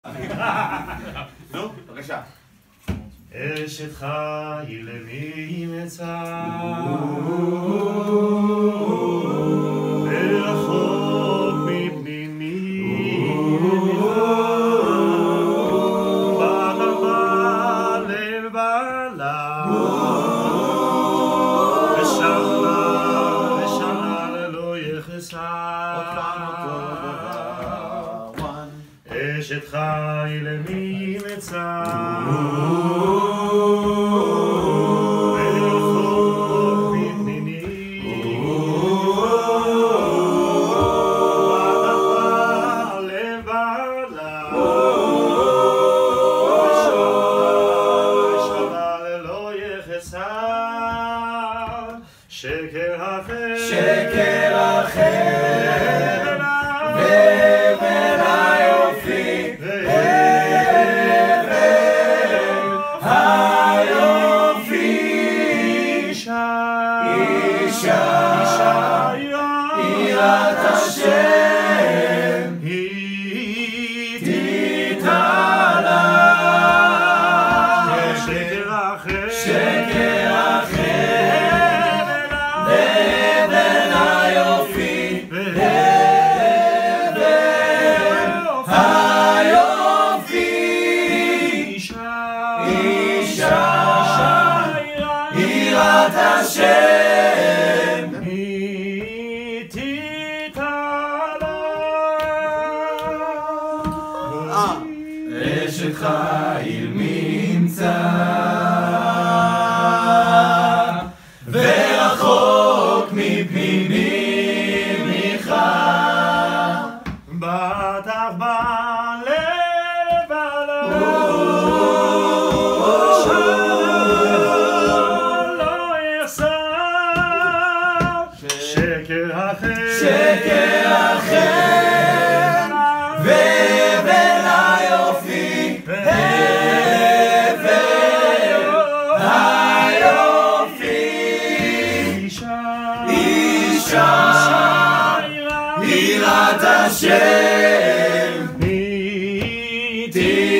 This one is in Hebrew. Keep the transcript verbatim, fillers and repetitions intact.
נו, בבקשה. אשת חיל למי מצא ורחוק מפנימי ברמה לב בעלה ושנה ושנה ללא יחסה אשת חיל למי מצא שקר אחר, שקר אחר, והבל היופי, והבל היופי, אישה, אישה, יראת השם, היא תתעלה. שקר אחר, שקר אחר, והבל היופי, והבל היופי, אישה, יראת השם, היא תתעלה. אשת חיל נמצא ורחוק מפנימי ממך, בטח בלב לא יחסר. שקר אחר, שקר אחר, והבל היופי, והבל היופי, אישה, יראת השם, היא